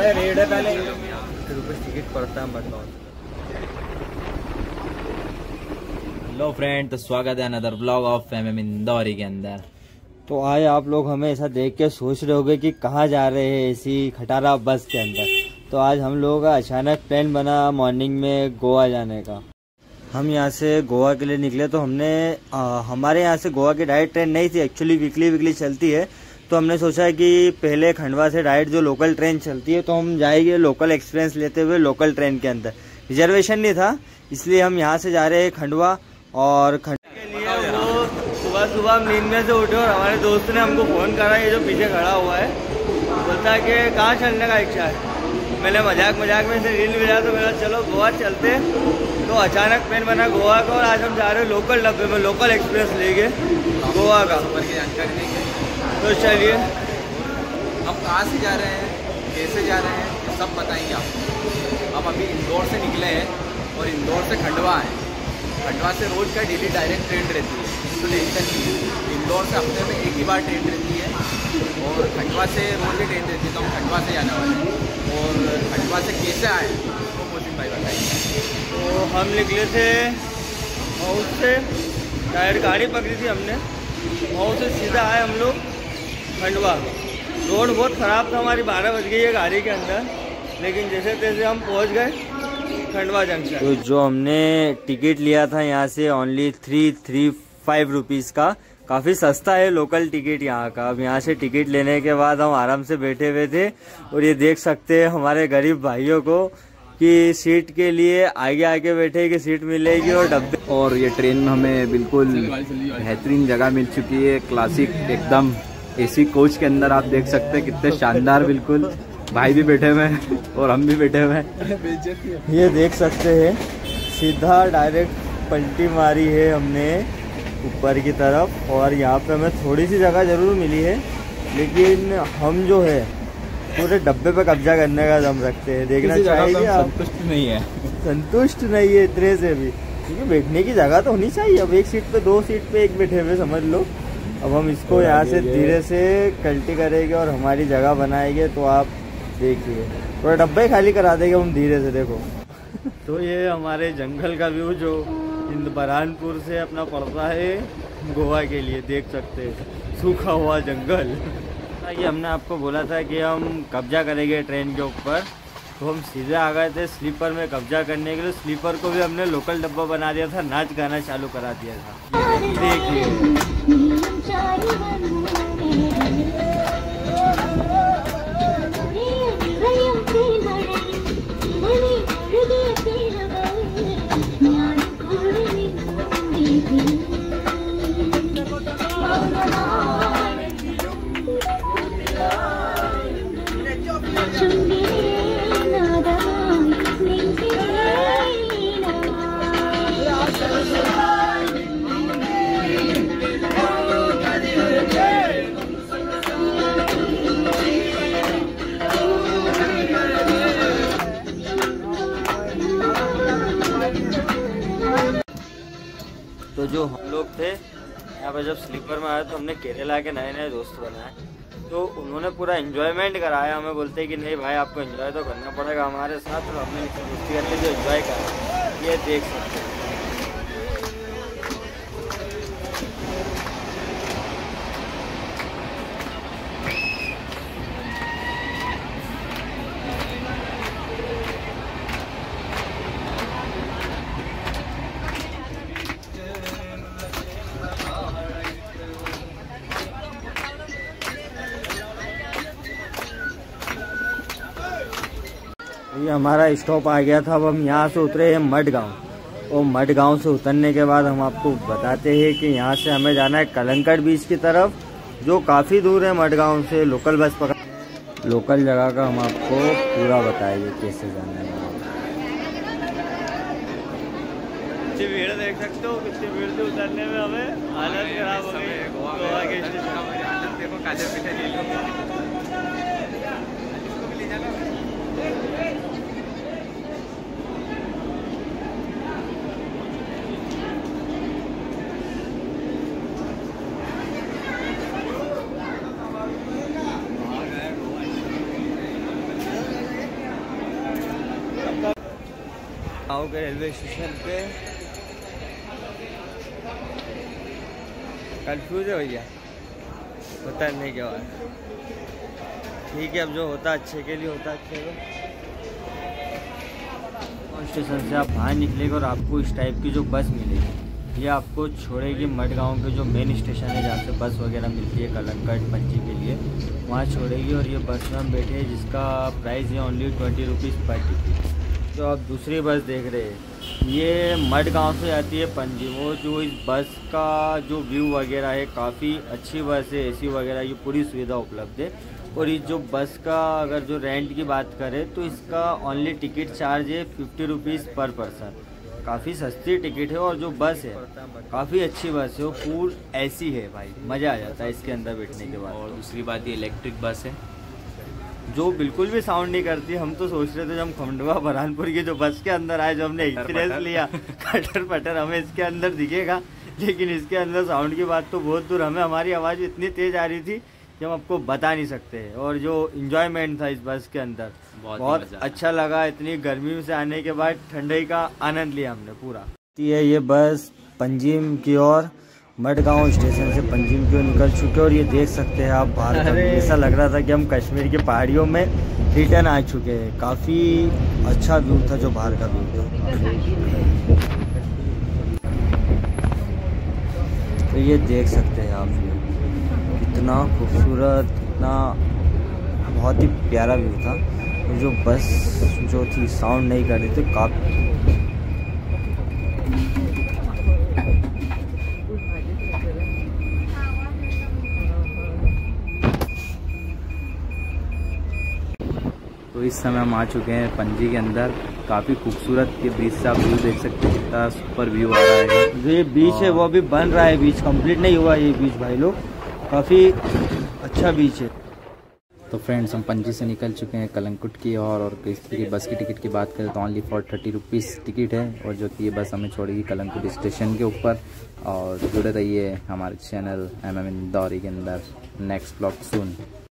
Red है पहले ₹80 ticket पड़ता है मडगांव। हेलो फ्रेंड, तो स्वागत है another blog of M M Indori के अंदर। तो आज आप लोग हमें ऐसा देख के सोच रहे होंगे कि कहाँ जा रहे हैं इसी खटारा बस के अंदर। तो आज हम लोगों का अचानक प्लान बना मॉर्निंग में गोवा जाने का। हम यहाँ से गोवा के लिए निकले तो हमने हमारे यहाँ से गोवा की डायरेक्ट ट्रेन नहीं थी, एक्चुअली वीकली चलती है। तो हमने सोचा कि पहले खंडवा से डायरेक्ट जो लोकल ट्रेन चलती है तो हम जाएंगे लोकल एक्सपीरियंस लेते हुए लोकल ट्रेन के अंदर। रिजर्वेशन नहीं था, इसलिए हम यहाँ से जा रहे हैं खंडवा। और खंडवा के लिए वो सुबह हम नींद में से उठे और हमारे दोस्त ने हमको फ़ोन करा, ये जो पीछे खड़ा हुआ है, बोलता है कि कहाँ चलने का इच्छा है। मैंने मजाक में से रील भेजा तो मेरा चलो गोवा चलते। तो अचानक प्लान बना गोवा का और आज हम जा रहे हैं लोकल डब्बे में, लोकल एक्सप्रेस लेके गोवा का सफर की जानकारी देंगे। तो चलिए, हम कहाँ से जा रहे हैं, कैसे जा रहे हैं, ये सब बताएंगे आपको। हम अभी इंदौर से निकले हैं और इंदौर से खंडवा है। खंडवा से रोज का डेली डायरेक्ट ट्रेन रहती है, तो टेंशन नहीं है। इंदौर से हफ्ते में एक ही बार ट्रेन रहती है और खंडवा से रोज ही ट्रेन रहती है, तो हम खंडवा से जाने वाले हैं। और खंडवा से कैसे आए तो मोहसिन भाई बताएंगे। तो हम निकले थे मऊ से, डायरेक्ट गाड़ी पकड़ी थी हमने, मऊ से सीधा आए हम लोग खंडवा। रोड बहुत ख़राब था, हमारी 12 बज गई है गाड़ी के अंदर, लेकिन जैसे तैसे हम पहुंच गए खंडवा जंक्शन। तो जो हमने टिकट लिया था यहाँ से ओनली 335 रुपीज़ का, काफ़ी सस्ता है लोकल टिकट यहाँ का। अब यहाँ से टिकट लेने के बाद हम आराम से बैठे हुए थे और ये देख सकते हैं हमारे गरीब भाइयों को कि सीट के लिए आगे बैठे की सीट मिलेगी और डब्बे। और ये ट्रेन में हमें बिल्कुल बेहतरीन जगह मिल चुकी है, क्लासिक एकदम एसी कोच के अंदर। आप देख सकते हैं कितने शानदार, बिल्कुल भाई भी बैठे हुए हैं और हम भी बैठे हुए हैं। ये देख सकते हैं सीधा डायरेक्ट पलटी मारी है हमने ऊपर की तरफ। और यहाँ पे हमें थोड़ी सी जगह ज़रूर मिली है, लेकिन हम जो है पूरे डब्बे पे कब्जा करने का दम रखते हैं। देखना चाहिए, संतुष्ट नहीं है इतने से भी, क्योंकि बैठने की जगह तो होनी चाहिए। अब एक सीट पे 2 सीट पे एक बैठे हुए समझ लो। अब हम इसको यहाँ से धीरे से कल्टी करेंगे और हमारी जगह बनाएंगे। तो आप देखिए, थोड़ा डब्बे ही खाली करा देंगे हम धीरे से, देखो। तो ये हमारे जंगल का व्यू जो बरहानपुर से अपना पड़ता है गोवा के लिए, देख सकते हैं सूखा हुआ जंगल। ये हमने आपको बोला था कि हम कब्जा करेंगे ट्रेन के ऊपर, तो हम सीधे आ गए थे स्लीपर में कब्जा करने के लिए। स्लीपर को भी हमने लोकल डब्बा बना दिया था, नाच गाना चालू करा दिया था। देखिए तो जो हम लोग थे यहाँ पर जब स्लीपर में आए तो हमने केरला के नए दोस्त बनाए, तो उन्होंने पूरा एंजॉयमेंट कराया। हमें बोलते हैं कि नहीं भाई, आपको एंजॉय तो करना पड़ेगा हमारे साथ। तो हमने दोस्ती करके जो एंजॉय करा, ये देख सकते हैं। ये हमारा स्टॉप आ गया था। अब हम यहाँ से उतरे हैं मडगांव, और मडगांव से उतरने के बाद हम आपको बताते हैं कि यहाँ से हमें जाना है कलंकट बीच की तरफ, जो काफ़ी दूर है मडगांव से। लोकल बस पकड़, लोकल जगह का हम आपको पूरा बताएंगे कैसे जाना है। कितनी भीड़ देख सकते हो, कितनी भीड़ से उतरने में हमें हालत खराब हो गई। गोवा के स्टेशन देखो, काजल पीछे ले लो। गांव के रेलवे स्टेशन पे। कंफ्यूज है भैया, उतरने के बाद। ठीक है, अब जो होता अच्छे के लिए होता अच्छे को। स्टेशन से आप बाहर निकलेंगे और आपको इस टाइप की जो बस मिलेगी, ये आपको छोड़ेगी मडगांव के जो मेन स्टेशन है जहाँ से बस वगैरह मिलती है कलंकट पंची के लिए, वहाँ छोड़ेगी। और ये बस में हम बैठे हैं जिसका प्राइस है ओनली 20 रुपीज़ पर टिकट। जो आप दूसरी बस देख रहे हैं ये मडगांव से आती है पंजी। वो जो इस बस का जो व्यू वगैरह है काफ़ी अच्छी बस है, एसी वगैरह की पूरी सुविधा उपलब्ध है। और इस जो बस का अगर जो रेंट की बात करें तो इसका ओनली टिकट चार्ज है 50 रुपीज़ पर पर्सन। काफ़ी सस्ती टिकट है। और जो बस है काफ़ी अच्छी बस है, वो फुल एसी है भाई, मज़ा आ जाता है इसके अंदर बैठने के बाद। और दूसरी बात ये इलेक्ट्रिक बस है जो बिल्कुल भी साउंड नहीं करती। हम तो सोच रहे थे जब हम खंडवा बरहानपुर की जो बस के अंदर आए, जो हमने एक्सपीरियंस लिया कटर पटर हमें इसके अंदर दिखेगा, लेकिन इसके अंदर साउंड की बात तो बहुत दूर। हमें हमारी आवाज़ इतनी तेज़ आ रही थी कि हम आपको बता नहीं सकते। और जो इंजॉयमेंट था इस बस के अंदर बहुत अच्छा लगा। इतनी गर्मी से आने के बाद ठंडाई का आनंद लिया हमने पूरा। ये बस पंजीम की ओर मडगांव स्टेशन से पंजीम की ओर निकल चुके। और ये देख सकते हैं आप बाहर का, ऐसा लग रहा था कि हम कश्मीर की पहाड़ियों में रिटर्न आ चुके हैं। काफ़ी अच्छा व्यू था जो बाहर का व्यू था। तो ये देख सकते हैं आप, इतना खूबसूरत, इतना बहुत ही प्यारा व्यू था। और जो बस जो थी साउंड नहीं कर रही थी काफ़ी। तो इस समय हम आ चुके हैं पंजी के अंदर। काफ़ी खूबसूरत के बीच से आप व्यू देख सकते हैं, कितना सुपर व्यू आ रहा है। जो ये बीच है वो अभी बन रहा है, बीच कंप्लीट नहीं हुआ ये बीच भाई लोग। काफ़ी अच्छा बीच है। तो फ्रेंड्स हम पंजी से निकल चुके हैं कलंकुट की ओर। और इसकी बस की टिकट की बात करें तो ओनली फॉर 30 रुपीज़ टिकट है। और जो कि ये बस हमें छोड़ेगी कलंकुट स्टेशन के ऊपर। और जुड़े रहिए हमारे चैनल MM इंदौरी के अंदर। नेक्स्ट ब्लॉग सून।